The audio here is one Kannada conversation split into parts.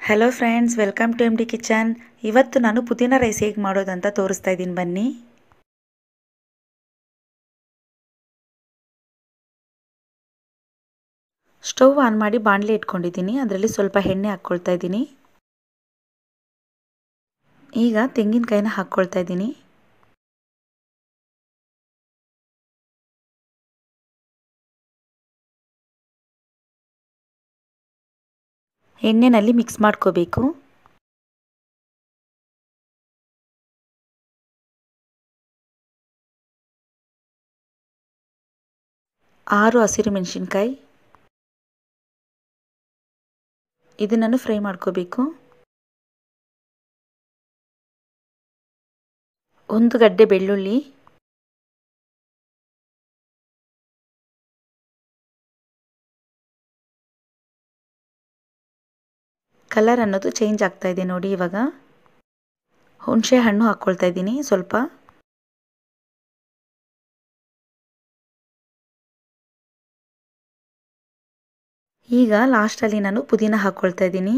Hello friends, welcome to MD kitchen. ಇವತ್ತು ನಾನು ಪುದೀನ ರೈಸ್ ಹೇಗೆ ಮಾಡೋದಂತ ತೋರಿಸ್ತಾ ಇದ್ದೀನಿ, ಬನ್ನಿ. ಸ್ಟವ್ ಆನ್ ಮಾಡಿ ಬಾಣಲೆ ಇಟ್ಕೊಂಡಿದ್ದೀನಿ. ಅದರಲ್ಲಿ ಸ್ವಲ್ಪ ಎಣ್ಣೆ ಹಾಕ್ಕೊಳ್ತಾ ಇದ್ದೀನಿ. ಈಗ ತೆಂಗಿನಕಾಯಿನ ಹಾಕ್ಕೊಳ್ತಾ ಇದ್ದೀನಿ. ಎಣ್ಣೆನಲ್ಲಿ ಮಿಕ್ಸ್ ಮಾಡ್ಕೋಬೇಕು. ಆರು ಹಸಿರು ಮೆಣಸಿನ್ಕಾಯಿ, ಇದನ್ನು ಫ್ರೈ ಮಾಡ್ಕೋಬೇಕು. ಒಂದು ಗಡ್ಡೆ ಬೆಳ್ಳುಳ್ಳಿ, ಕಲರ್ ಅನ್ನೋದು ಚೇಂಜ್ ಆಗ್ತಾ ಇದೆ ನೋಡಿ. ಇವಾಗ ಹುಣಸೆ ಹಣ್ಣು ಹಾಕ್ಕೊಳ್ತಾ ಇದ್ದೀನಿ ಸ್ವಲ್ಪ. ಈಗ ಲಾಸ್ಟಲ್ಲಿ ನಾನು ಪುದೀನ ಹಾಕ್ಕೊಳ್ತಾ ಇದ್ದೀನಿ.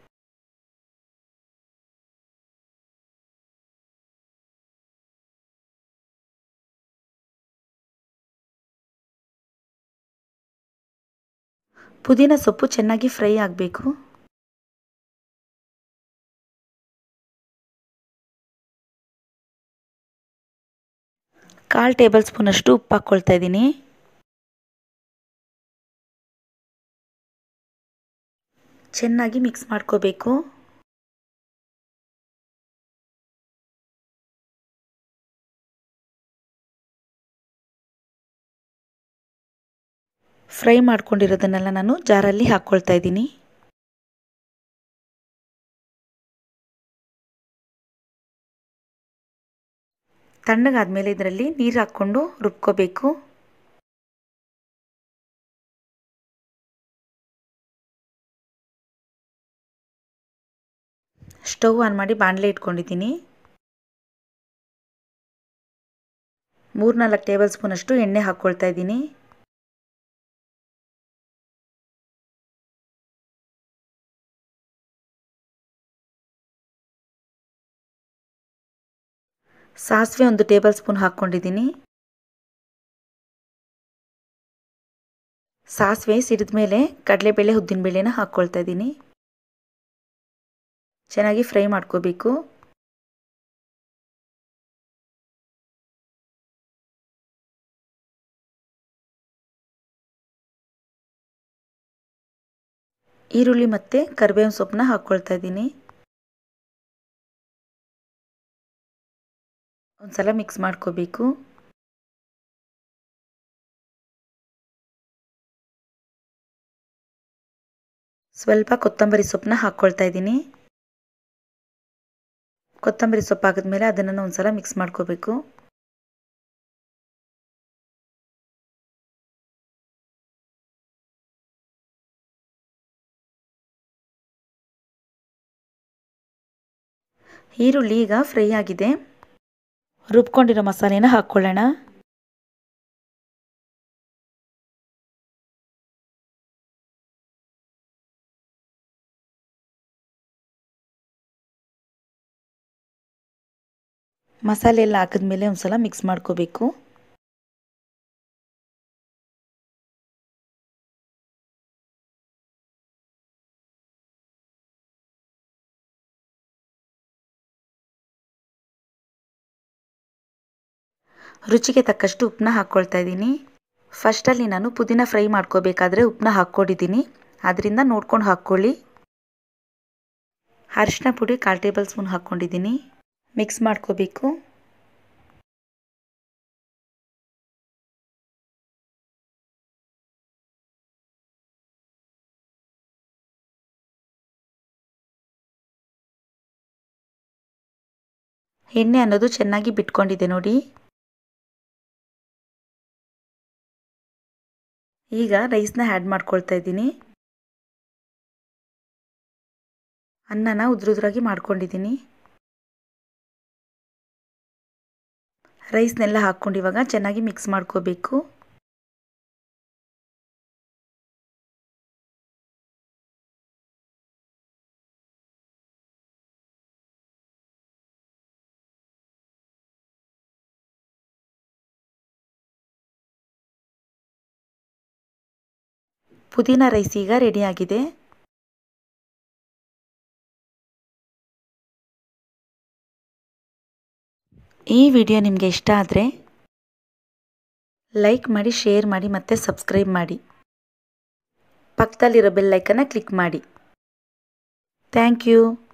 ಪುದೀನ ಸೊಪ್ಪು ಚೆನ್ನಾಗಿ ಫ್ರೈ ಆಗಬೇಕು. ಕಾಲು ಟೇಬಲ್ ಸ್ಪೂನಷ್ಟು ಉಪ್ಪು ಹಾಕ್ಕೊಳ್ತಾ ಇದ್ದೀನಿ. ಚೆನ್ನಾಗಿ ಮಿಕ್ಸ್ ಮಾಡ್ಕೋಬೇಕು. ಫ್ರೈ ಮಾಡ್ಕೊಂಡಿರೋದನ್ನೆಲ್ಲ ನಾನು ಜಾರಲ್ಲಿ ಹಾಕ್ಕೊಳ್ತಾ ಇದ್ದೀನಿ. ತಣ್ಣಗಾದ್ಮೇಲೆ ಇದರಲ್ಲಿ ನೀರು ಹಾಕ್ಕೊಂಡು ರುಬ್ಕೋಬೇಕು. ಸ್ಟವ್ ಆನ್ ಮಾಡಿ ಬಾಣಲೆ ಇಟ್ಕೊಂಡಿದ್ದೀನಿ. 3-4 ಟೇಬಲ್ ಸ್ಪೂನಷ್ಟು ಎಣ್ಣೆ ಹಾಕ್ಕೊಳ್ತಾ ಇದ್ದೀನಿ. ಸಾಸಿವೆ 1 ಟೇಬಲ್ ಸ್ಪೂನ್ ಹಾಕ್ಕೊಂಡಿದ್ದೀನಿ. ಸಾಸಿವೆ ಸಿಡಿದ ಮೇಲೆ ಕಡಲೆಬೇಳೆ, ಉದ್ದಿನಬೇಳೆನ ಹಾಕ್ಕೊಳ್ತಾ ಇದ್ದೀನಿ. ಚೆನ್ನಾಗಿ ಫ್ರೈ ಮಾಡ್ಕೋಬೇಕು. ಈರುಳ್ಳಿ ಮತ್ತು ಕರಿಬೇವಿನ ಸೊಪ್ಪನ್ನ ಹಾಕ್ಕೊಳ್ತಾ ಇದ್ದೀನಿ. ಒಂದ್ಸಲ ಮಿಕ್ಸ್ ಮಾಡ್ಕೋಬೇಕು. ಸ್ವಲ್ಪ ಕೊತ್ತಂಬರಿ ಸೊಪ್ಪನ್ನ ಹಾಕ್ಕೊಳ್ತಾ ಇದ್ದೀನಿ. ಕೊತ್ತಂಬರಿ ಸೊಪ್ಪು ಹಾಕಿದ್ಮೇಲೆ ಅದನ್ನು ಒಂದ್ಸಲ ಮಿಕ್ಸ್ ಮಾಡ್ಕೋಬೇಕು. ಈರುಳ್ಳಿ ಈಗ ಫ್ರೈ ಆಗಿದೆ. ರುಬ್ಕೊಂಡಿರೋ ಮಸಾಲೆನ ಹಾಕ್ಕೊಳ್ಳೋಣ. ಮಸಾಲೆ ಎಲ್ಲ ಹಾಕಿದ್ಮೇಲೆ ಒಂದ್ಸಲ ಮಿಕ್ಸ್ ಮಾಡ್ಕೋಬೇಕು. ರುಚಿಗೆ ತಕ್ಕಷ್ಟು ಉಪ್ಪನ್ನ ಹಾಕ್ಕೊಳ್ತಾ ಇದ್ದೀನಿ. ಫಸ್ಟಲ್ಲಿ ನಾನು ಪುದೀನ ಫ್ರೈ ಮಾಡ್ಕೋಬೇಕಾದ್ರೆ ಉಪ್ಪನ್ನ ಹಾಕ್ಕೊಂಡಿದ್ದೀನಿ, ಅದರಿಂದ ನೋಡ್ಕೊಂಡು ಹಾಕ್ಕೊಳ್ಳಿ. ಅರಿಶಿನ ಪುಡಿ 1/4 ಟೇಬಲ್ ಸ್ಪೂನ್ ಹಾಕ್ಕೊಂಡಿದ್ದೀನಿ. ಮಿಕ್ಸ್ ಮಾಡ್ಕೋಬೇಕು. ಎಣ್ಣೆ ಅನ್ನೋದು ಚೆನ್ನಾಗಿ ಬಿಟ್ಕೊಂಡಿದೆ ನೋಡಿ. ಈಗ ರೈಸ್ನ ಆ್ಯಡ್ ಮಾಡ್ಕೊಳ್ತಾ ಇದ್ದೀನಿ. ಅನ್ನನ ಉದ್ರುದ್ರಾಗಿ ಮಾಡ್ಕೊಂಡಿದ್ದೀನಿ. ರೈಸ್ನೆಲ್ಲ ಹಾಕ್ಕೊಂಡು ಇವಾಗ ಚೆನ್ನಾಗಿ ಮಿಕ್ಸ್ ಮಾಡ್ಕೋಬೇಕು. ಪುದೀನ ರೈಸ್ ಈಗ ರೆಡಿಯಾಗಿದೆ. ಈ ವಿಡಿಯೋ ನಿಮಗೆ ಇಷ್ಟ ಆದರೆ ಲೈಕ್ ಮಾಡಿ, ಶೇರ್ ಮಾಡಿ ಮತ್ತು ಸಬ್ಸ್ಕ್ರೈಬ್ ಮಾಡಿ. ಪಕ್ಕದಲ್ಲಿರೋ ಬೆಲ್ ಐಕನ್ನ ಕ್ಲಿಕ್ ಮಾಡಿ. Thank you.